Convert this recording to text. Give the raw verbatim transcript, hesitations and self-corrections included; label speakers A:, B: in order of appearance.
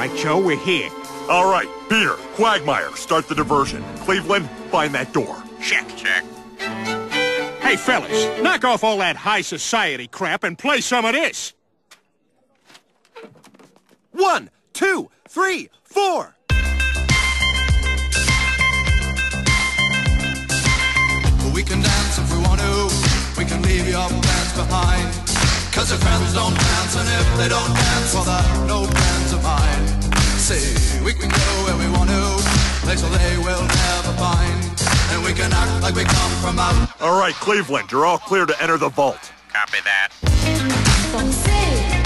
A: right, Joe, we're here.
B: All right, Peter, Quagmire, start the diversion. Cleveland, find that door.
A: Check. Check. Hey, fellas, knock off all that high society crap and play some of this.
C: One, two, three, four.
D: We can dance if we want to. We can leave your plans behind. Cause your friends don't dance, and if they don't dance, well, they're no friends of mine. See, we can go where we want to, place where they will never find. And we can act like we come from out.
B: All right, Cleveland, you're all clear to enter the vault.
E: Copy that.